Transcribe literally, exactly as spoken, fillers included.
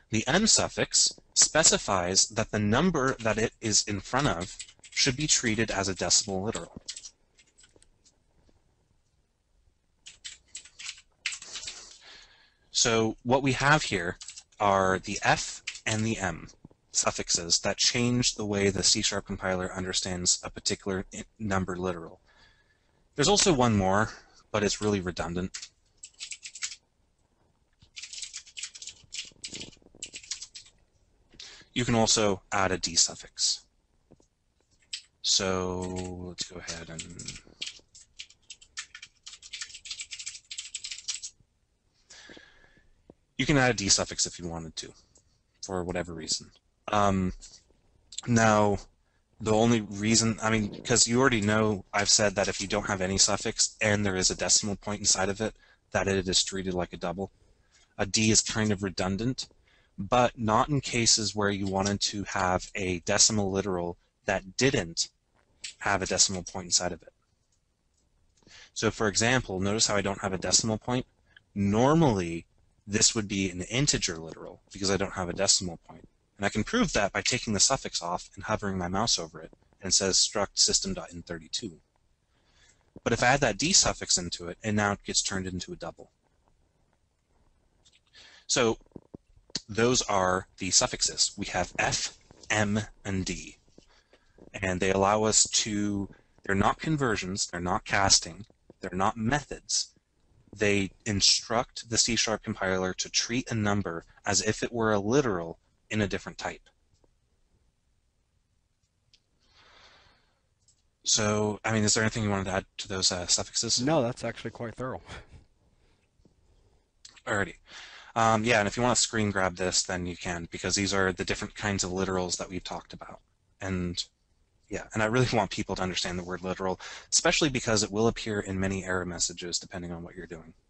The M suffix specifies that the number that it is in front of should be treated as a decimal literal. So what we have here are the F and the M suffixes that change the way the C sharp compiler understands a particular number literal. There's also one more, but it's really redundant. You can also add a D suffix. So let's go ahead and you can add a D suffix if you wanted to, for whatever reason. Um, now, the only reason, I mean, because you already know I've said that if you don't have any suffix and there is a decimal point inside of it, that it is treated like a double. A D is kind of redundant, but not in cases where you wanted to have a decimal literal that didn't have a decimal point inside of it. So for example, notice how I don't have a decimal point? Normally, this would be an integer literal because I don't have a decimal point. And I can prove that by taking the suffix off and hovering my mouse over it, and it says struct system dot in thirty-two. But if I add that D suffix into it, and now it gets turned into a double. So those are the suffixes. We have F, M, and D. And they allow us to, they're not conversions, they're not casting, they're not methods. They instruct the C sharp compiler to treat a number as if it were a literal in a different type. So, I mean, is there anything you wanted to add to those uh, suffixes? No, that's actually quite thorough. Alrighty. Um, yeah, and if you want to screen grab this, then you can, because these are the different kinds of literals that we've talked about. And yeah, and I really want people to understand the word literal, especially because it will appear in many error messages depending on what you're doing.